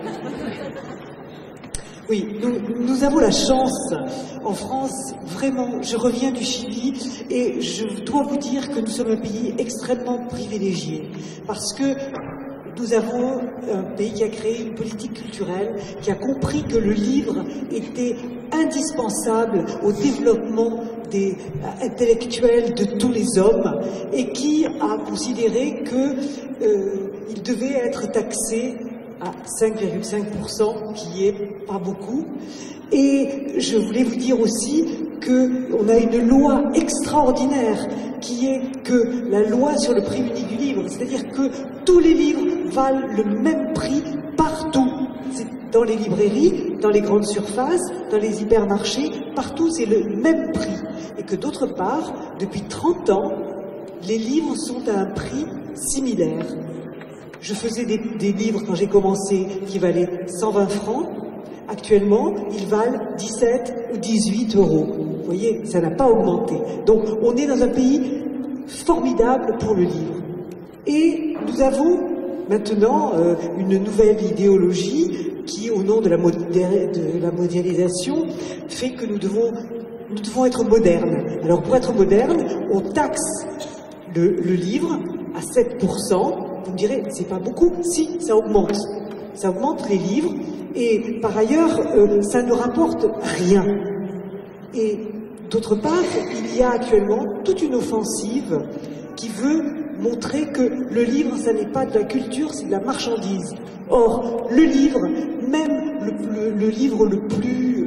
Oui, nous avons la chance en France, vraiment, je reviens du Chili et je dois vous dire que nous sommes un pays extrêmement privilégié parce que nous avons un pays qui a créé une politique culturelle, qui a compris que le livre était indispensable au développement des intellectuels de tous les hommes et qui a considéré qu'il devait être taxé à 5,5%, qui est pas beaucoup. Et je voulais vous dire aussi qu'on a une loi extraordinaire qui est que la loi sur le prix unique du livre, c'est-à-dire que tous les livres valent le même prix partout. C'est dans les librairies, dans les grandes surfaces, dans les hypermarchés, partout c'est le même prix. Et que d'autre part, depuis 30 ans, les livres sont à un prix similaire. Je faisais des livres quand j'ai commencé qui valaient 120 francs. Actuellement, ils valent 17 ou 18 euros. Vous voyez, ça n'a pas augmenté. Donc, on est dans un pays formidable pour le livre. Et nous avons maintenant une nouvelle idéologie qui, au nom de la mondialisation, fait que nous devons être modernes. Alors, pour être moderne, on taxe le livre à 7%. Vous me direz, c'est pas beaucoup. Si, ça augmente. Ça augmente les livres. Et par ailleurs, ça ne rapporte rien. Et d'autre part, il y a actuellement toute une offensive qui veut montrer que le livre, ça n'est pas de la culture, c'est de la marchandise. Or, le livre, même le livre le plus,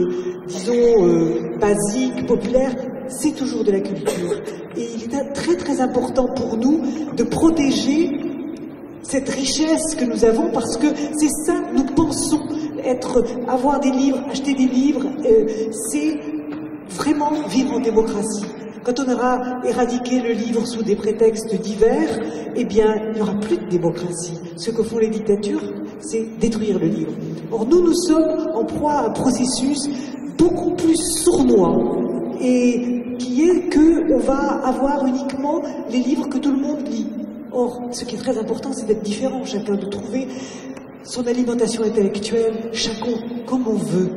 basique, populaire, c'est toujours de la culture. Et il est très très important pour nous de protéger cette richesse que nous avons, parce que c'est ça, nous pensons avoir des livres, acheter des livres, c'est vraiment vivre en démocratie. Quand on aura éradiqué le livre sous des prétextes divers, eh bien, il n'y aura plus de démocratie. Ce que font les dictatures, c'est détruire le livre. Or, nous sommes en proie à un processus beaucoup plus sournois, et qui est qu'on va avoir uniquement les livres que tout le monde lit. Or, ce qui est très important, c'est d'être différent, chacun de trouver son alimentation intellectuelle, chacun comme on veut.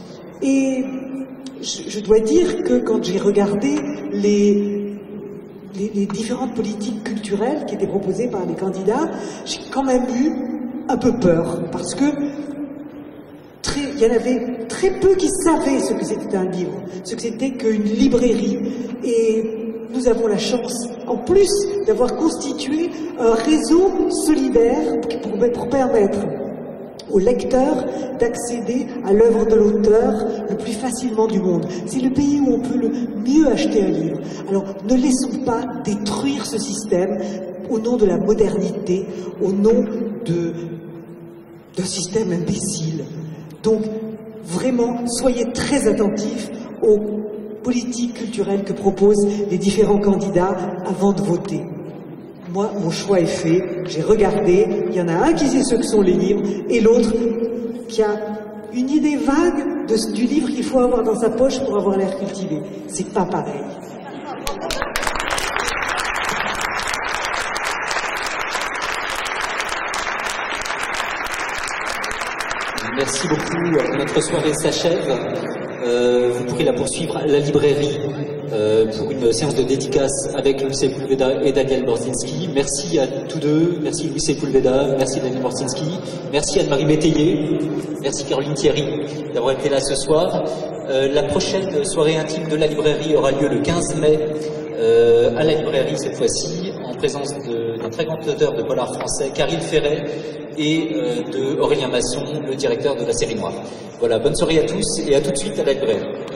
Et je dois dire que quand j'ai regardé les les différentes politiques culturelles qui étaient proposées par les candidats, j'ai quand même eu un peu peur, parce que il y en avait très peu qui savaient ce que c'était un livre, ce que c'était qu'une librairie. Et nous avons la chance, en plus, d'avoir constitué un réseau solidaire pour permettre aux lecteurs d'accéder à l'œuvre de l'auteur le plus facilement du monde. C'est le pays où on peut le mieux acheter un livre. Alors ne laissons pas détruire ce système au nom de la modernité, au nom d'un système imbécile. Donc vraiment, soyez très attentifs aux politiques culturelles que proposent les différents candidats avant de voter. Moi, mon choix est fait, j'ai regardé, il y en a un qui sait ce que sont les livres, et l'autre qui a une idée vague du livre qu'il faut avoir dans sa poche pour avoir l'air cultivé. C'est pas pareil. Merci beaucoup. Notre soirée s'achève. Vous pourrez la poursuivre à la librairie pour une séance de dédicace avec Louis Sepulveda et Daniel Borzinski. Merci à tous deux. Merci Louis Sepulveda, merci Daniel Borzinski, merci Anne-Marie Métayer, merci Caroline Thierry d'avoir été là ce soir. La prochaine soirée intime de la librairie aura lieu le 15 mai à la librairie cette fois-ci, en présence d'un très grand auteur de polar français, Caril Ferret, et de Aurélien Masson, le directeur de la série Noire. Voilà, bonne soirée à tous et à tout de suite à la librairie.